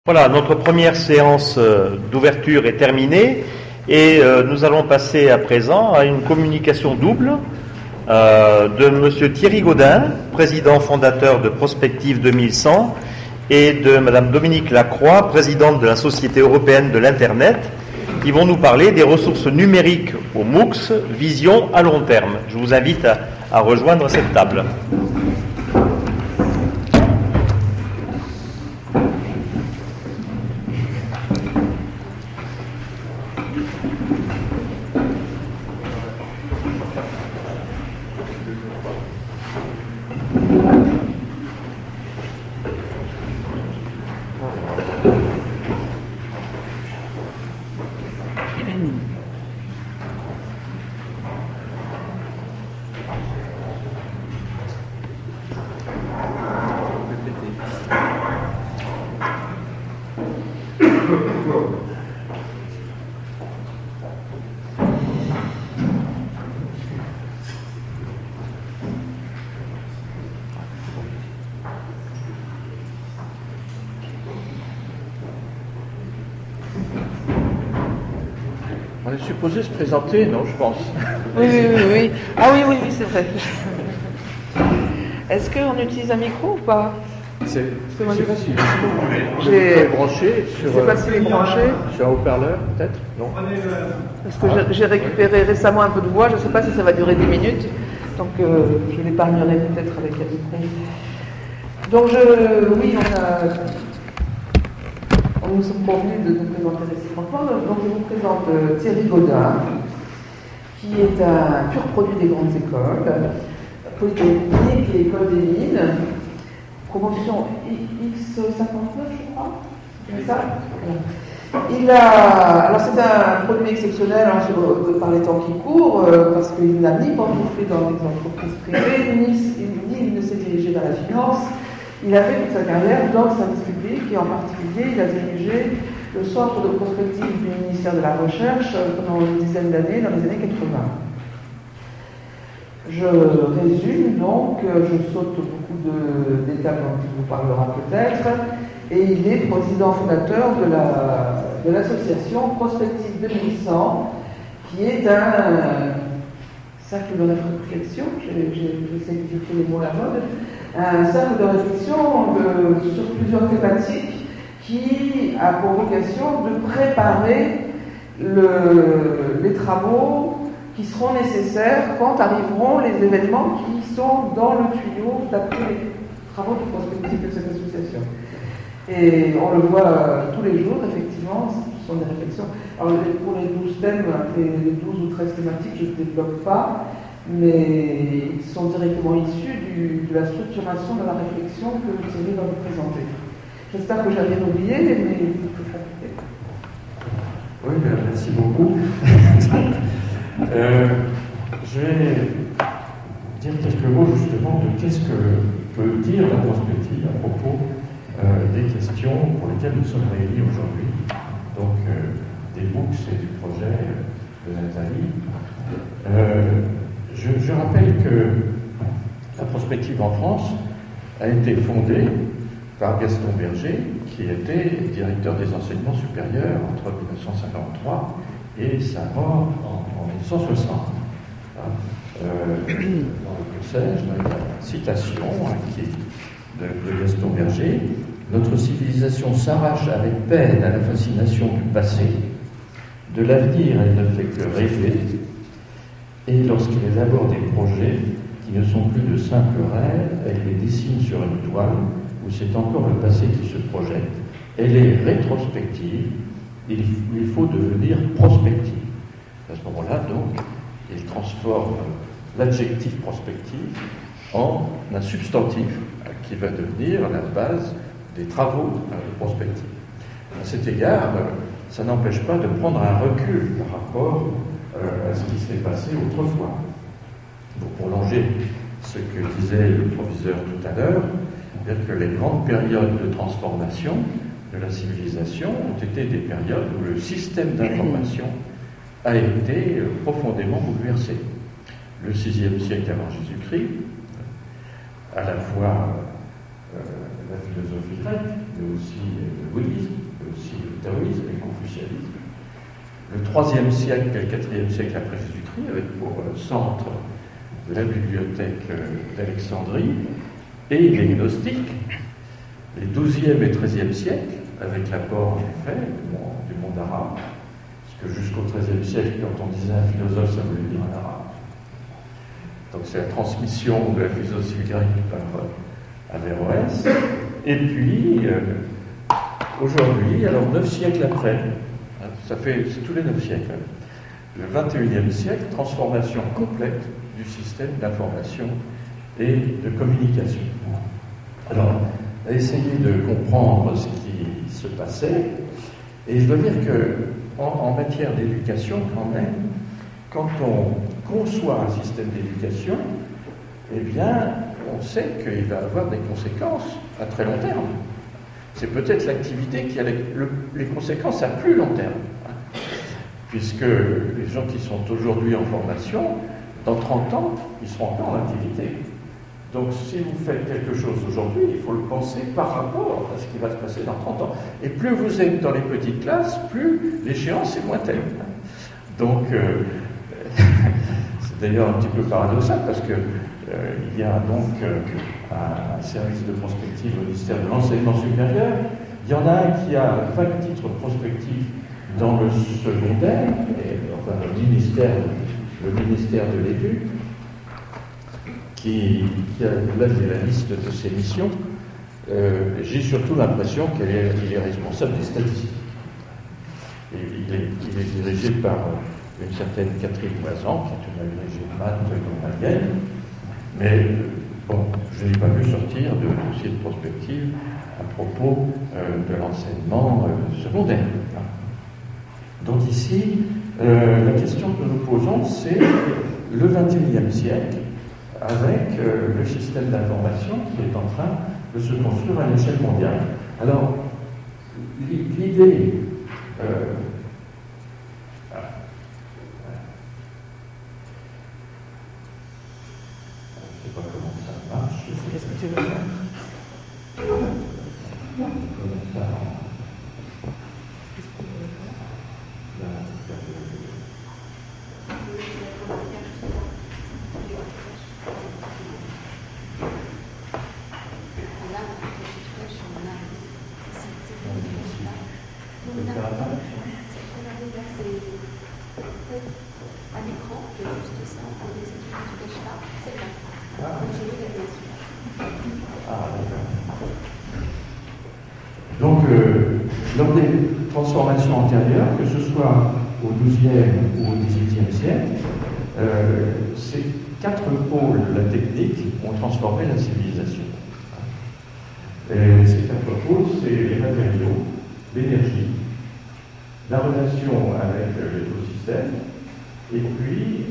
Voilà, notre première séance d'ouverture est terminée et nous allons passer à présent à une communication double de Monsieur Thierry Gaudin, président fondateur de Prospective 2100, et de Madame Dominique Lacroix, présidente de la Société européenne de l'Internet, qui vont nous parler des ressources numériques au MOOCs, vision à long terme. Je vous invite à rejoindre cette table. On est supposé se présenter, non, je pense. Oui. Ah oui, c'est vrai. Est-ce qu'on utilise un micro ou pas? C'est facile. J'ai branché sur. Je sais pas s'il est branché. Sur un haut-parleur, peut-être? Non. Parce que j'ai récupéré récemment un peu de voix. Je ne sais pas si ça va durer 10 minutes. Donc je l'épargnerai peut-être avec un micro. Donc nous nous sommes convenus de nous présenter réciproquement. Donc je vous présente Thierry Gaudin, qui est un pur produit des grandes écoles, Polytechnique et École des Mines, promotion X59, je crois. C'est ça? Alors c'est un produit exceptionnel par les temps qui courent, parce qu'il n'a ni pantouflé dans les entreprises privées, ni il ne s'est dirigé vers la finance. Il a fait toute sa carrière dans le service public et en particulier, il a dirigé le centre de prospective du ministère de la Recherche pendant une dizaine d'années, dans les années 80. Je résume donc, je saute beaucoup d'étapes dont il vous parlera peut-être, et il est président fondateur de l'association Prospective 2100, qui est un cercle de réflexion, j'essaie de dire les mots à la mode, un cercle de réflexion sur plusieurs thématiques qui a pour vocation de préparer les travaux qui seront nécessaires quand arriveront les événements qui sont dans le tuyau d'après les travaux de prospective de cette association. Et on le voit tous les jours, effectivement, ce sont des réflexions. Alors pour les 12 thèmes, les 12 ou 13 thématiques, je ne développe pas, mais ils sont directement issus de la structuration de la réflexion que Thierry va vous présenter. J'espère que j'ai rien oublié, mais il faut compléter. Oui, merci beaucoup. Je vais dire quelques mots justement de qu'est-ce que peut dire la prospective à propos des questions pour lesquelles nous sommes réunis aujourd'hui. Donc, des MOOCs et du projet de Nathalie. Je rappelle que la prospective en France a été fondée par Gaston Berger, qui était directeur des enseignements supérieurs entre 1953 et sa mort en 1960. Dans le passage, dans la citation de Gaston Berger, notre civilisation s'arrache avec peine à la fascination du passé. De l'avenir, elle ne fait que rêver. Et lorsqu'elle élabore des projets qui ne sont plus de simples rêves, elle les dessine sur une toile où c'est encore le passé qui se projette. Elle est rétrospective, il faut devenir prospective. À ce moment-là, donc, il transforme l'adjectif prospective en un substantif qui va devenir la base des travaux de prospective. À cet égard, ça n'empêche pas de prendre un recul par rapport à ce qui s'est passé autrefois. Pour prolonger ce que disait le proviseur tout à l'heure, dire que les grandes périodes de transformation de la civilisation ont été des périodes où le système d'information a été profondément bouleversé. Le VIe siècle avant Jésus-Christ, à la fois la philosophie grecque, mais aussi le bouddhisme, mais aussi le taoïsme et le confucianisme. Le IIIe siècle et le IVe siècle après Jésus-Christ, avec pour centre la bibliothèque d'Alexandrie et les gnostiques. Les XIIe et XIIIe siècles, avec l'apport en effet du monde arabe, parce que jusqu'au XIIIe siècle, quand on disait un philosophe, ça voulait dire un arabe. Donc c'est la transmission de la philosophie grecque par Averroès. Et puis, aujourd'hui, alors 9 siècles après, c'est tous les 9 siècles, le XXIe siècle, transformation complète du système d'information et de communication. Alors, à essayer de comprendre ce qui se passait, et je dois dire qu'en matière d'éducation, quand même, quand on conçoit un système d'éducation, eh bien, on sait qu'il va avoir des conséquences à très long terme. C'est peut-être l'activité qui a les conséquences à plus long terme. Puisque les gens qui sont aujourd'hui en formation, dans 30 ans, ils seront encore en activité. Donc si vous faites quelque chose aujourd'hui, il faut le penser par rapport à ce qui va se passer dans 30 ans. Et plus vous êtes dans les petites classes, plus l'échéance est lointaine. Donc, c'est d'ailleurs un petit peu paradoxal, parce que il y a donc un service de prospective au ministère de l'Enseignement supérieur. Il y en a un qui a 20 titres prospectifs dans le secondaire, et, enfin le ministère de l'Éduc, qui a là j'ai la liste de ses missions. J'ai surtout l'impression qu'il est responsable des statistiques. Et il est dirigé par une certaine Catherine Moisan, qui est une agrégée de maths normalienne. Mais bon, je n'ai pas vu sortir de dossier de prospective à propos de l'enseignement secondaire. Donc ici, la question que nous posons, c'est le XXIe siècle, avec le système d'information qui est en train de se construire à l'échelle mondiale. Alors, l'idée... je ne sais pas comment ça marche. Qu'est-ce que tu veux faire? Donc, lors des transformations antérieures, que ce soit au XIIe ou au XVIIIe siècle, ces 4 pôles de la technique ont transformé la civilisation. Et ces 4 pôles, c'est les matériaux, l'énergie, la relation avec l'écosystème, et puis,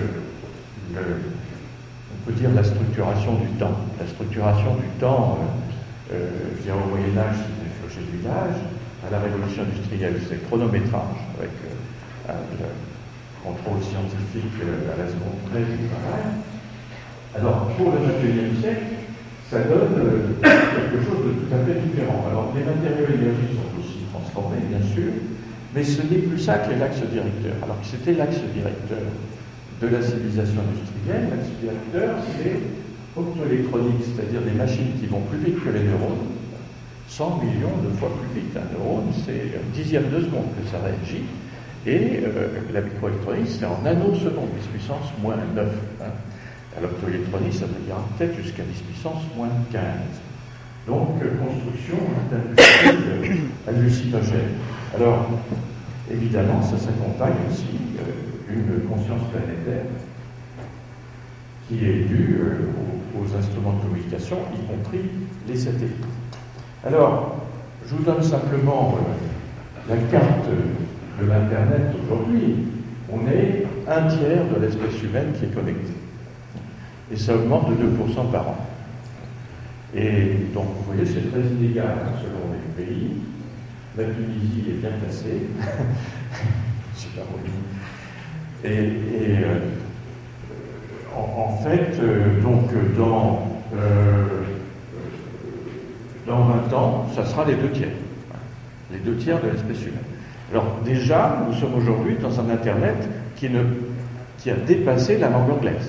on peut dire la structuration du temps. La structuration du temps, je dirais au Moyen-Âge, c'était le clocher du village. À la Révolution industrielle, c'est le chronométrage, avec le contrôle scientifique à la seconde près du travail. Alors, pour le XXIe siècle, ça donne quelque chose de tout à fait différent. Alors, les matériaux et l'énergie sont aussi transformés, bien sûr, mais ce n'est plus ça qui est l'axe directeur. Alors que c'était l'axe directeur de la civilisation industrielle. L'axe directeur, c'est optoélectronique, c'est-à-dire des machines qui vont plus vite que les neurones, 100 millions de fois plus vite. Un neurone, c'est un dixième de seconde que ça réagit, et la microélectronique, c'est en nanosecondes, 10 puissance moins 9. À l'optoélectronique, ça veut dire peut-être jusqu'à 10 puissance moins 15. Donc, construction d'industrie hallucinogène. Alors, évidemment, ça s'accompagne aussi d'une conscience planétaire qui est due aux instruments de communication, y compris les satellites. Alors, je vous donne simplement la carte de l'Internet aujourd'hui. On est un tiers de l'espèce humaine qui est connectée. Et ça augmente de 2% par an. Et donc, vous voyez, c'est très inégal selon les pays. La Tunisie est bien placée. C'est pas remis. En fait, donc, dans dans 20 ans, ça sera les 2 tiers. Les 2 tiers de l'espèce humaine. Alors déjà, nous sommes aujourd'hui dans un Internet qui a dépassé la langue anglaise.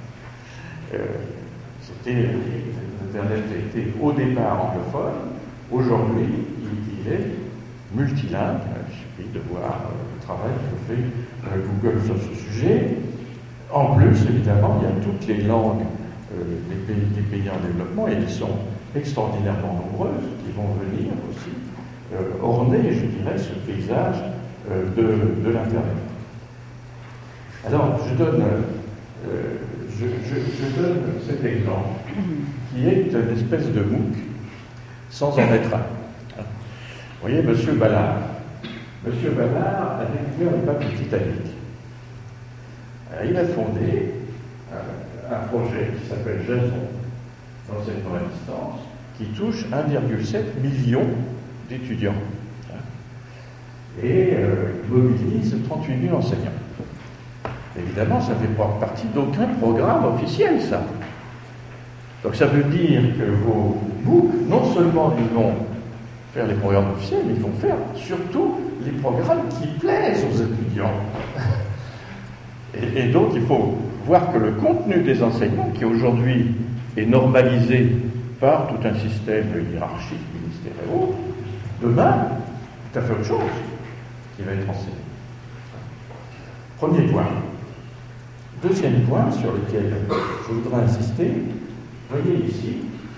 L'Internet était au départ anglophone, aujourd'hui il est multilingue. Il suffit de voir le travail que fait Google sur ce sujet. En plus, évidemment, il y a toutes les langues des pays en développement, et elles sont extraordinairement nombreuses, qui vont venir aussi orner, je dirais, ce paysage de l'Internet. Alors, je donne cet exemple, qui est une espèce de MOOC, sans en être un. Vous voyez, M. Ballard. M. Ballard a découvert les papes du Titanic. Il a fondé un projet qui s'appelle Jason, d'enseignement à distance, qui touche 1,7 million d'étudiants. Et il mobilise 38 000 enseignants. Évidemment, ça ne fait pas partie d'aucun programme officiel, ça. Donc ça veut dire que vos MOOC, non seulement ils vont faire les programmes officiels, mais ils vont faire surtout les programmes qui plaisent aux étudiants. Et donc il faut voir que le contenu des enseignements, qui aujourd'hui est normalisé par tout un système hiérarchique, ministériel et autres, demain, tout à fait autre chose qui va être enseigné. Premier point. Deuxième point sur lequel je voudrais insister, vous voyez ici,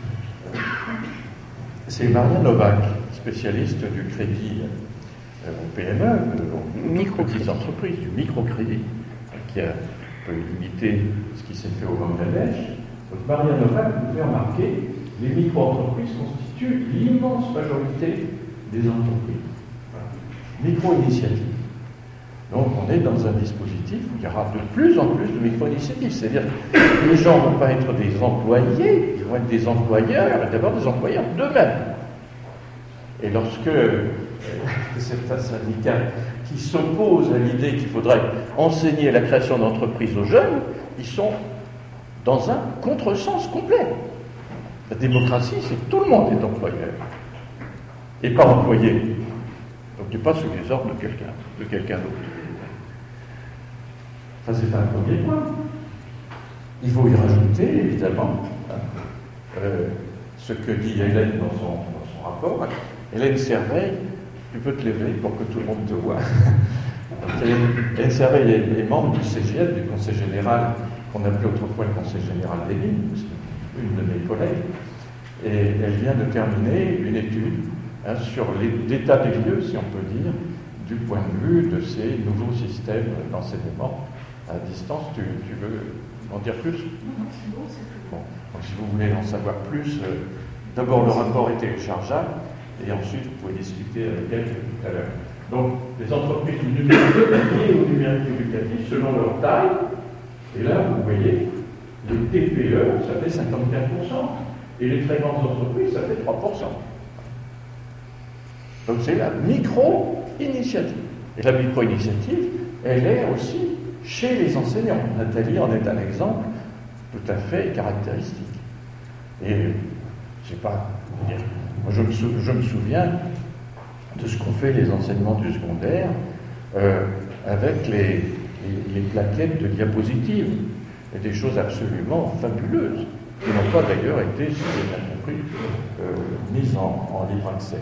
c'est Maria Novak, spécialiste du crédit aux PME, aux petites entreprises, du microcrédit, qui a un peu limité ce qui s'est fait au Bangladesh. Donc Maria Novak nous fait remarquer que les micro-entreprises constituent l'immense majorité des entreprises. Micro-initiatives. Donc on est dans un dispositif où il y aura de plus en plus de micro-initiatives. C'est-à-dire que les gens ne vont pas être des employés, ils vont être des employeurs, et d'abord des employeurs d'eux-mêmes. Et lorsque c'est un syndicat qui s'oppose à l'idée qu'il faudrait enseigner la création d'entreprises aux jeunes, ils sont dans un contresens complet. La démocratie, c'est que tout le monde est employeur et pas employé. Donc tu n'es pas sous les ordres de quelqu'un d'autre. Ça, c'est un premier point. Il faut y rajouter, évidemment, ce que dit Hélène dans son rapport. Hélène Serveil, tu peux te lever pour que tout le monde te voie. Hélène Serveil est membre du CGN, du Conseil général, qu'on appelait autrefois le Conseil général des mines, une de mes collègues, et elle vient de terminer une étude sur l'état des lieux, si on peut dire, du point de vue de ces nouveaux systèmes d'enseignement à distance. Tu veux en dire plus? Bon, donc si vous voulez en savoir plus, d'abord le rapport est téléchargeable, et ensuite vous pouvez discuter avec elle tout à l'heure. Donc, les entreprises du numérique liées au numérique éducatif selon leur taille, et là vous voyez, les TPE, ça fait 55%, et les très grandes entreprises, ça fait 3%. Donc c'est la micro-initiative. Et la micro-initiative, elle est aussi chez les enseignants. Nathalie en est un exemple tout à fait caractéristique. Et je sais pas, moi je me souviens de ce qu'ont fait les enseignements du secondaire avec les plaquettes de diapositives, et des choses absolument fabuleuses, qui n'ont pas d'ailleurs été, si j'ai bien compris, mises en libre accès.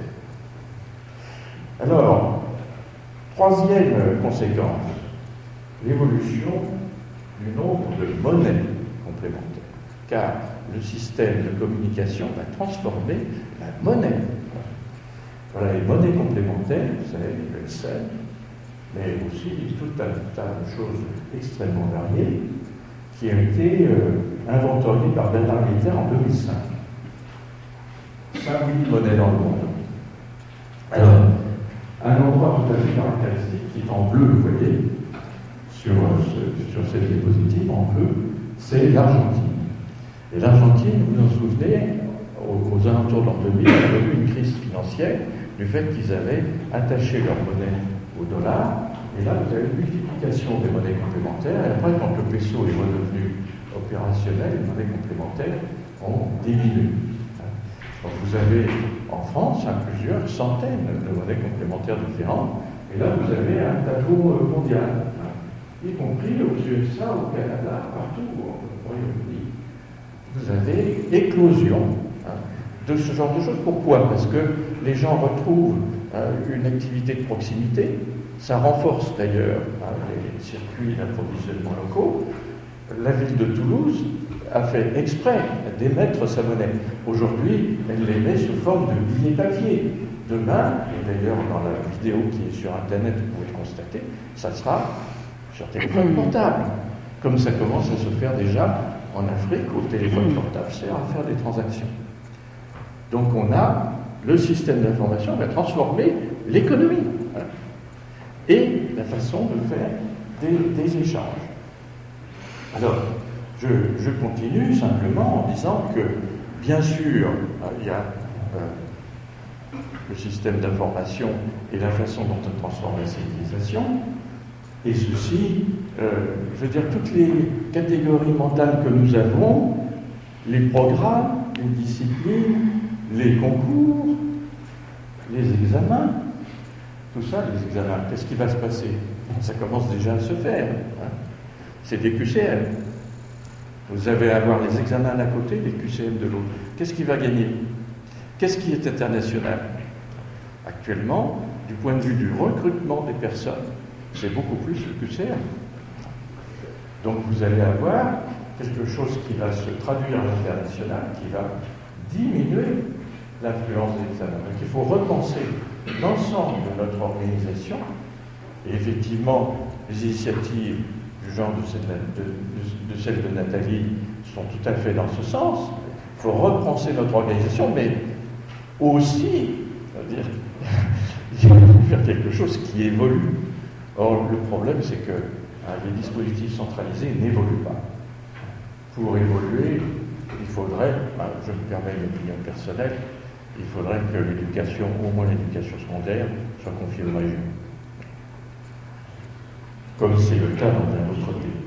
Alors, troisième conséquence, l'évolution du nombre de monnaies complémentaires. Car le système de communication va transformer la monnaie. Voilà, les monnaies complémentaires, vous savez, les USL, mais aussi tout un tas de choses extrêmement variées qui ont été inventoriées par Bernard Lietaer en 2005. 5000 monnaies dans le monde. Alors, un endroit tout à fait caractéristique qui est en bleu, vous voyez, sur cette diapositive en bleu, c'est l'Argentine. Et l'Argentine, vous vous en souvenez, aux alentours de l'an 2000, il y avait eu une crise financière du fait qu'ils avaient attaché leur monnaie au dollar. Et là, vous avez une multiplication des monnaies complémentaires. Et après, quand le peso est redevenu opérationnel, les monnaies complémentaires ont diminué. Donc vous avez en France plusieurs centaines de monnaies complémentaires différentes, et là vous avez un tableau mondial, y compris aux USA, au Canada, partout au Royaume-Uni. Vous avez éclosion de ce genre de choses. Pourquoi? Parce que les gens retrouvent une activité de proximité, ça renforce d'ailleurs les circuits d'approvisionnement locaux. La ville de Toulouse a fait exprès d'émettre sa monnaie. Aujourd'hui, elle l'émet sous forme de billets papier. Demain, et d'ailleurs dans la vidéo qui est sur Internet, vous pouvez le constater, ça sera sur téléphone portable. Comme ça commence à se faire déjà en Afrique, où le téléphone portable sert à faire des transactions. Donc on a le système d'information va transformer l'économie et la façon de faire des échanges. Alors, je continue simplement en disant que, bien sûr, il y a le système d'information et la façon dont on transforme la civilisation, et ceci, je veux dire, toutes les catégories mentales que nous avons, les programmes, les disciplines, les concours, les examens, tout ça, les examens, qu'est-ce qui va se passer? Ça commence déjà à se faire. C'est des QCM. Vous allez avoir les examens d'un côté, les QCM de l'autre. Qu'est-ce qui va gagner? Qu'est-ce qui est international? Actuellement, du point de vue du recrutement des personnes, c'est beaucoup plus le QCM. Donc vous allez avoir quelque chose qui va se traduire à l'international, qui va diminuer l'influence des examens. Donc il faut repenser l'ensemble de notre organisation, et effectivement, les initiatives du genre de celle de Nathalie sont tout à fait dans ce sens. Il faut repenser notre organisation, mais aussi, c'est-à-dire, il faut faire quelque chose qui évolue. Or, le problème, c'est que les dispositifs centralisés n'évoluent pas. Pour évoluer, il faudrait, je me permets une opinion personnelle, il faudrait que l'éducation, au moins l'éducation secondaire, soit confiée aux régions. Comme c'est le cas dans un autre pays.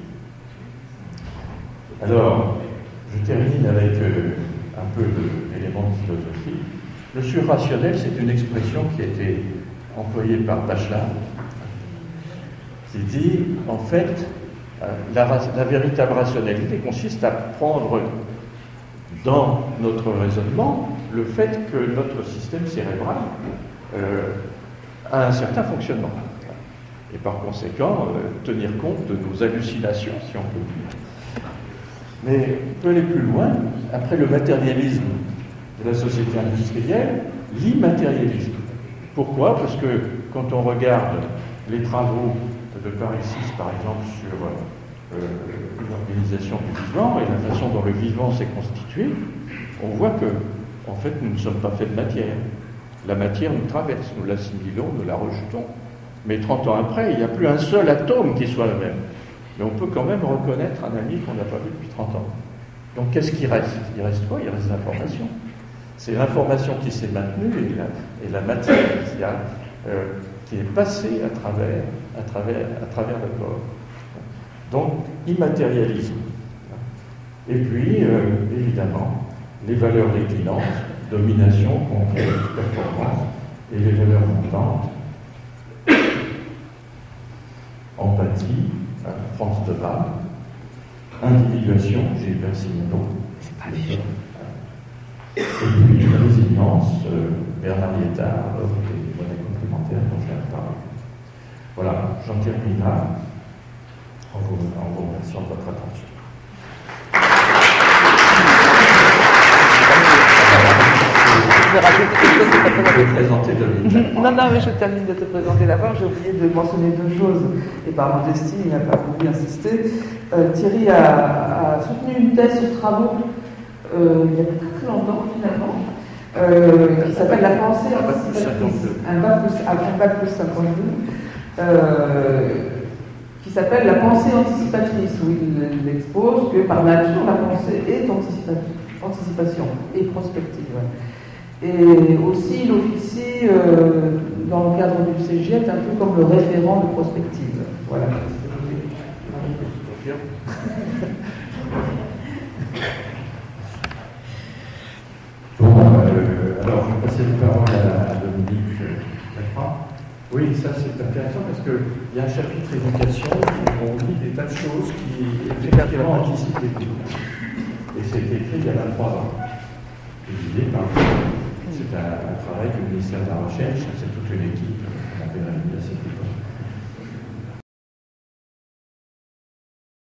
Alors, je termine avec un peu d'éléments de philosophie. Le surrationnel, c'est une expression qui a été employée par Bachelard, qui dit, en fait, la véritable rationalité consiste à prendre dans notre raisonnement le fait que notre système cérébral a un certain fonctionnement. Et par conséquent, tenir compte de nos hallucinations, si on peut dire. Mais on peut aller plus loin. Après le matérialisme de la société industrielle, l'immatérialisme. Pourquoi? Parce que quand on regarde les travaux de Paris VI, par exemple, sur l'organisation du vivant et la façon dont le vivant s'est constitué, on voit que, en fait, nous ne sommes pas faits de matière. La matière nous traverse, nous l'assimilons, nous la rejetons. Mais 30 ans après, il n'y a plus un seul atome qui soit le même. Mais on peut quand même reconnaître un ami qu'on n'a pas vu depuis 30 ans. Donc qu'est-ce qui reste? Il reste quoi? Il reste l'information. C'est l'information qui s'est maintenue et la matière qui est passée à travers le corps. Donc, immatérialisme. Et puis, évidemment, les valeurs déclinantes, domination, conquête, performance, et les valeurs montantes, empathie, France de Waal, individuation, Gilbert Simonot, et puis résilience, Bernard Liétard, des monnaies complémentaires dont je viens de parler. Voilà, j'en termine là, en vous remerciant de votre attention. Je vais rajouter quelque chose que tu Je vais présenter Dominique. Non, mais je termine de te présenter d'abord. J'ai oublié de mentionner deux choses. Et par modestie, il n'a pas voulu insister. Thierry a soutenu une thèse sur travaux il y a très longtemps, finalement, qui s'appelle La pensée anticipatrice. Un bac plus 52. Qui s'appelle La pensée anticipatrice, où il expose que par nature, la pensée est anticipation et prospective. Et aussi, il officie dans le cadre du CGIET un peu comme le référent de prospective. Voilà. Bon, parole à Dominique Lacroix. Oui, ça c'est intéressant parce qu'il y a un chapitre éducation où on dit des tas de choses qui effectivement anticipent les cours. Et c'était écrit il y a 23 ans. Publié par c'est un travail du ministère de la Recherche, c'est toute une équipe